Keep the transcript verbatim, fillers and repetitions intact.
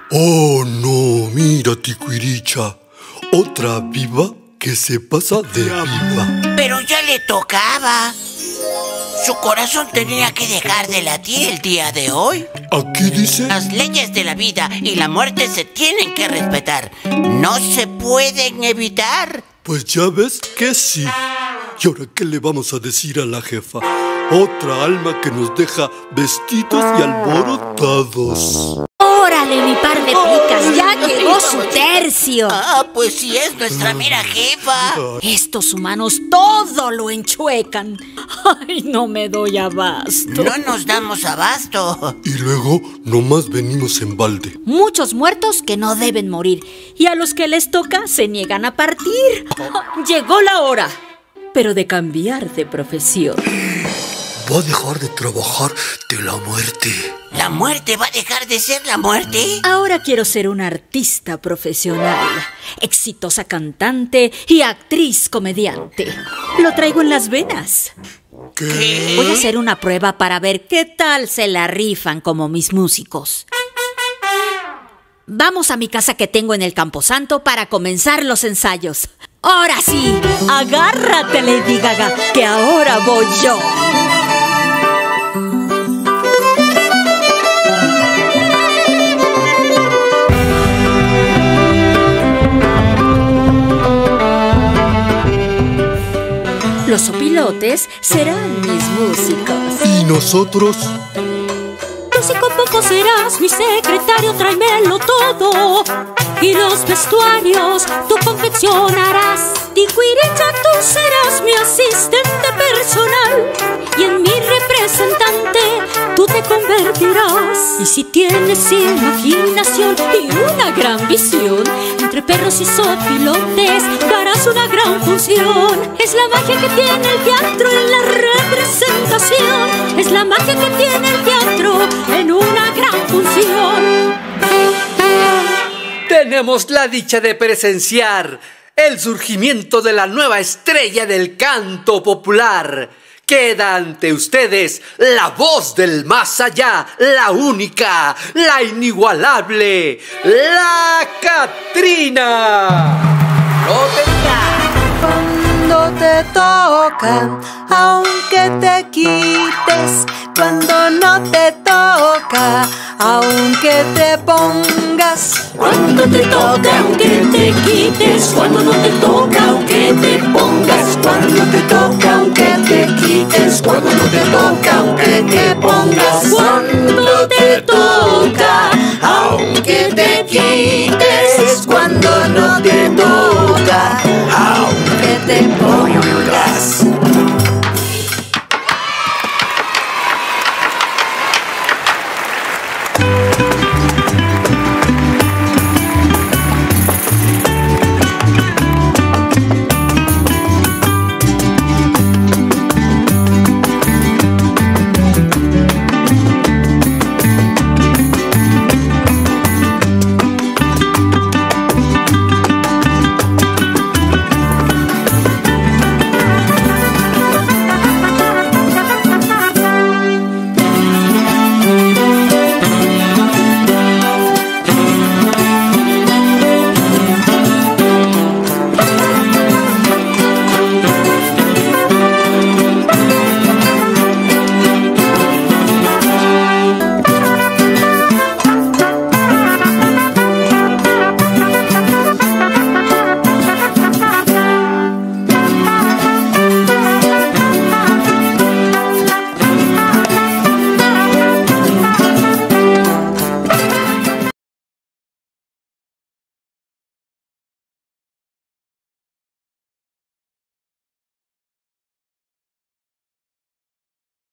Oh, no, mira, Ticuiricha. Otra viva que se pasa de viva. Pero ya le tocaba. Su corazón tenía que dejar de latir el día de hoy. Aquí dice... Las leyes de la vida y la muerte se tienen que respetar. No se pueden evitar. Pues ya ves que sí. ¿Y ahora qué le vamos a decir a la jefa? Otra alma que nos deja vestidos y alborotados. ¡Órale, mi par de picas! ¡Ya llegó su tercio! Ah, pues sí es nuestra mera jefa. Estos humanos todo lo enchuecan. ¡Ay, no me doy abasto! No nos damos abasto. Y luego nomás venimos en balde. Muchos muertos que no deben morir. Y a los que les toca se niegan a partir. Llegó la hora, pero de cambiar de profesión. Va a dejar de trabajar de la muerte. ¿La muerte va a dejar de ser la muerte? Ahora quiero ser una artista profesional, exitosa cantante y actriz comediante. Lo traigo en las venas. ¿Qué? Voy a hacer una prueba para ver qué tal se la rifan como mis músicos. Vamos a mi casa que tengo en el Camposanto para comenzar los ensayos. Ahora sí, agárrate, Lady Gaga, que ahora voy yo. Los sopilotes serán mis músicos. ¿Y nosotros? Músico poco serás mi secretario, tráemelo todo. Y los vestuarios tú confeccionarás. Ticuiricha, tú serás mi asistente personal. Y en mi representante tú te convertirás. Y si tienes imaginación y una gran visión, entre perros y sopilotes darás una gran función. Es la magia que tiene el teatro en la representación. Es la magia que tiene el teatro en una gran función. Tenemos la dicha de presenciar el surgimiento de la nueva estrella del canto popular. Queda ante ustedes la voz del más allá, la única, la inigualable, la Catrina. ¡No Cuando te toca, aunque te quites, cuando no te toca, aunque te pongas. Cuando te toca, aunque te quites, cuando no te toca, aunque te pongas. Cuando te toca, aunque te quites, cuando no te toca, aunque te pongas. Cuando te toca,